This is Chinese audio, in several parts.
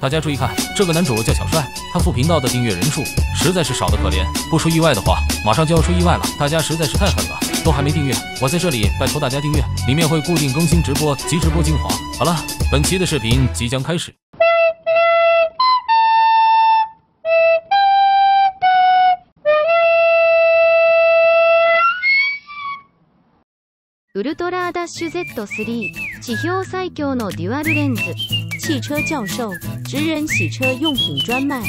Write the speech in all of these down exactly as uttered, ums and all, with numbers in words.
大家注意看，这个男主叫小帅，他副频道的订阅人数实在是少得可怜。不出意外的话，马上就要出意外了，大家实在是太狠了，都还没订阅，我在这里拜托大家订阅，里面会固定更新直播及直播精华。好了，本期的视频即将开始。 ウルトラダッシュ ゼットスリー 地表最強のデュアルレンズ，汽车教授，职人洗车用品专卖。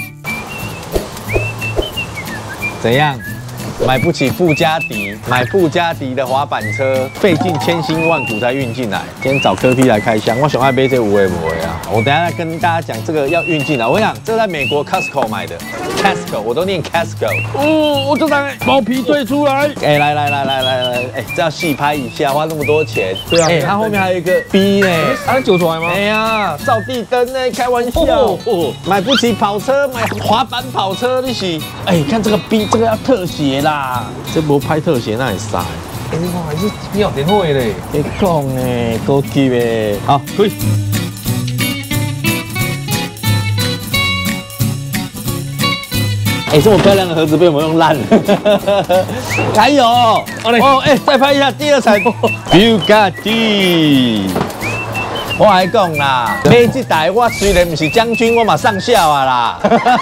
怎样？买不起布加迪，买布加迪的滑板车，费尽千辛万苦才运进来。今天找柯 P 来开箱，我想爱买这有诶无诶啊！我等一下跟大家讲这个要运进来。我跟你讲，这在美国 Costco 买的 ，Costco 我都念 Costco。哦，我这张毛皮推出来。哎，来来来来来来，哎，这要细拍一下，花那么多钱。对啊。哎，它后面还有一个 B 呢， 它是九出来吗？ 哎呀，照地灯呢，开玩笑。哦，买不起跑车，买滑板跑车你是？哎，看这个 B， 这个要特写啦。 这不拍特写那也傻。 哎，你看还是秒点会嘞。 别讲诶，高级诶。好，可以。哎，这么漂亮的盒子被我们用烂了。还有，哦，哎，再拍一下第二层。Bugatti。 我还讲啦，买这台我虽然不是将军，我嘛上校啊啦。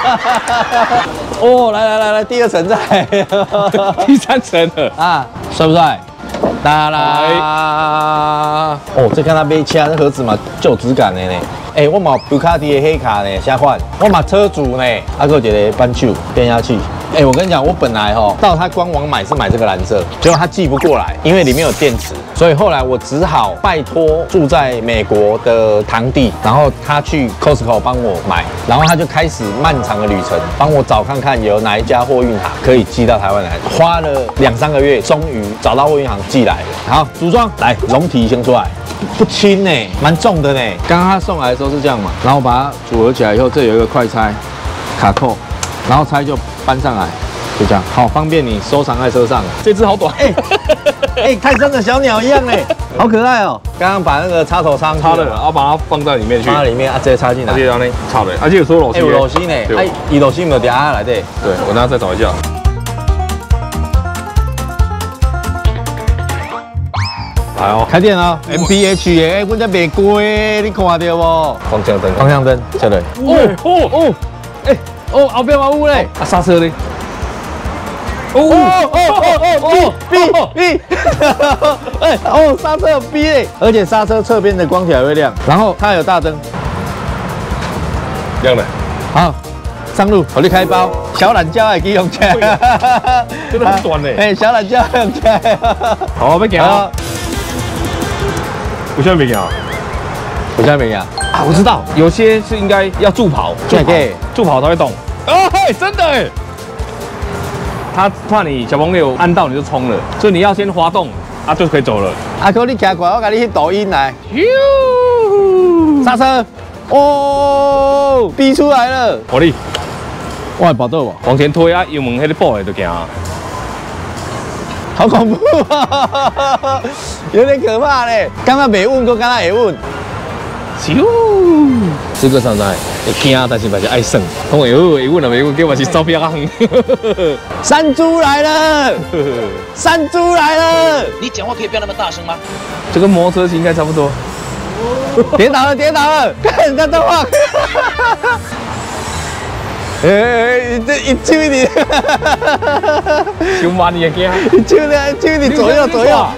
哦，来来来来，第二层再， 第三层了啊，帅不帅？哒啦！哦，这看他买车这盒子嘛，就有质感的呢。哎、欸，我嘛布卡迪的黑卡呢，啥款？我嘛车主呢，还有一个扳手变压器。哎、欸，我跟你讲，我本来哈到他官网买是买这个蓝色，结果他寄不过来，因为里面有电池，所以后来我只好拜托住在美国的堂弟，然后他去 Costco 帮我买，然后他就开始漫长的旅程，帮我找看看有哪一家货运行可以寄到台湾来。花了两三个月，终于找到货运行寄来了。好，组装来，龙体先出来。 不轻呢，蛮重的呢。刚刚他送来的时候是这样嘛，然后把它组合起来以后，这有一个快拆卡扣，然后拆就搬上来，就这样，好方便你收藏在车上。 这只好短，哎哎、欸，泰山的小鸟一样哎，好可爱哦。刚刚把那个插头插插了，然后把它放在里面去， 放在里面啊，直接插进来， 直接让那插的，而且有时候螺丝， 哎，有螺丝呢，哎，有螺丝没有掉下来的。对， 我等下再找一下。 来哦，开电哦 ，M P H 的，哎，我这袂贵，你看到无？方向灯，方向灯，这里。哦哦哦，哎，哦，后边嘛有嘞，啊，刹车嘞。哦哦哦哦哦 ，B B， 哎，哦，刹车有 B 嘞，而且刹车侧边的光条会亮，然后它有大灯， 亮了。 好，上路，我去开包，小懒觉也可以用起来， 真的很短嘞。 哎，小懒觉用起来。 好，要行。 我现在没给啊， 我现在没给啊。 啊，我知道，有些是应该要助跑，助跑，助跑它会动。哦嘿，真的哎，它怕你小朋友按到你就冲了，所以你要先滑动，啊就可以走了。 阿哥，你骑过来，我给你去抖音来。刹车，哦，逼出来了。 火力， 我还保到不？ 往前推啊，油门迄个补的就行啊。 好恐怖啊，有点可怕嘞！刚刚没问过，刚刚也问。咻，这个上来会惊，但是还是爱省。 讲会问会问啊，没问，给我是照片啊。 山猪来了，山猪来了！ 你讲话可以不要那么大声吗？ 这跟摩托车应该差不多。 跌倒了，跌倒了，看人家动画。哎哎，这一揪你， 修慢你也惊， 一揪你，揪你左右左右。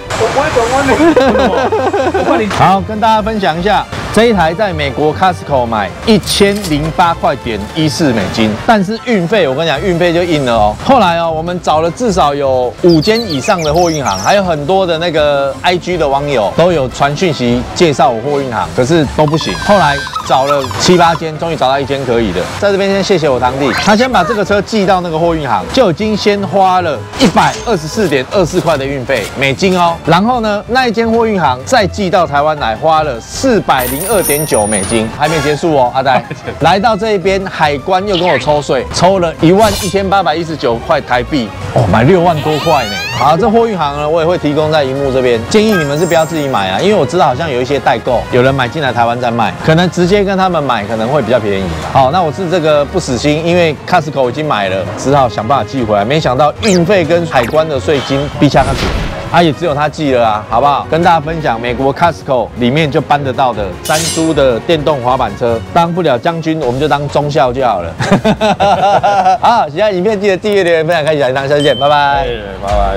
我帮你。 好，跟大家分享一下，这一台在美国 Costco 买一千零八块点一四美金，但是运费我跟你讲，运费就硬了哦。后来哦，我们找了至少有五间以上的货运行，还有很多的那个 I G 的网友都有传讯息介绍我货运行，可是都不行。后来找了七八间，终于找到一间可以的。在这边先谢谢我堂弟，他先把这个车寄到那个货运行，就已经先花了一百二十四点二四块的运费美金哦。然后呢，那一间货运行再寄到台湾来，花了四百零二点九美金，还没结束哦，阿呆。来到这一边，海关又跟我抽税，抽了一万一千八百一十九块台币，哦，买六万多块呢。好，这货运行呢，我也会提供在荧幕这边，建议你们是不要自己买啊，因为我知道好像有一些代购，有人买进来台湾再卖，可能直接跟他们买可能会比较便宜。好，那我是这个不死心，因为 Costco 已经买了，只好想办法寄回来，没想到运费跟海关的税金比恰卡子。啊，也只有他寄了啊，好不好？跟大家分享，美国 Costco 里面就搬得到的三叔的电动滑板车，当不了将军，我们就当中校就好了。好，喜欢影片记得订阅、留言、分享、开启小铃铛，下次见，拜拜， 拜拜。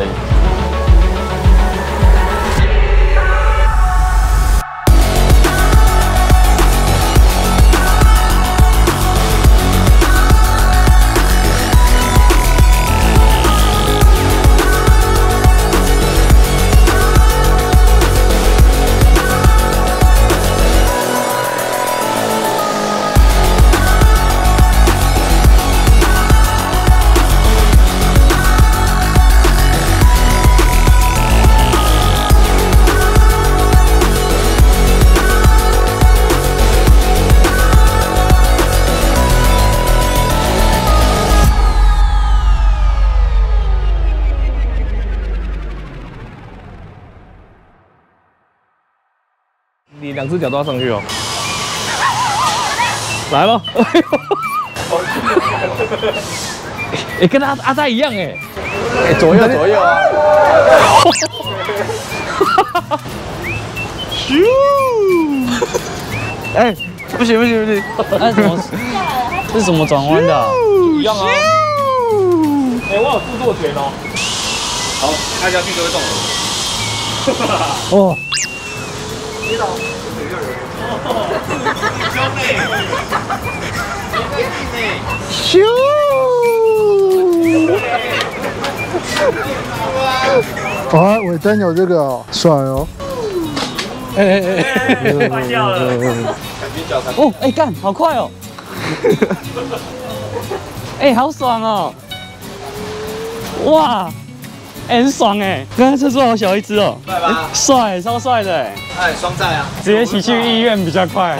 你两只脚都要上去哦，来咯！哎、欸，跟阿阿呆一样哎， 哎、欸，左右左右啊！ 咻！哎，不行不行不行，那怎么？这是怎么转弯的、啊？ 一样啊。哎、欸，我有副舵拳哦。好，按下去就会动了。 哦。 接到。兄弟， 咻！ 啊，尾灯有这个哦，帅哦！ 哎哎哎， 坏掉了！ 哦，哎干，好快哦！哎，好爽哦！哇！哎，很爽哎！刚才车速好小一只哦， 帅吧？ 帅，超帅的哎！ 哎，双载啊！ 直接骑去医院比较快。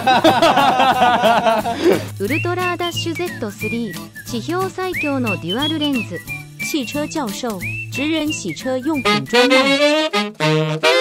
ウルトラダッシュ ゼットスリー 地表最強のデュアルレンズ，汽车教授，职人洗车用品专卖。